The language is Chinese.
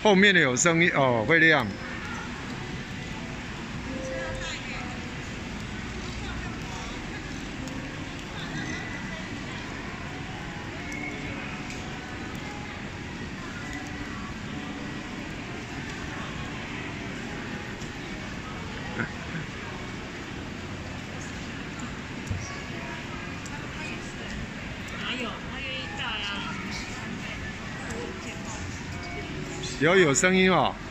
后面的有声音哦，会亮。 哪有？他愿意带啊。 有声音哦。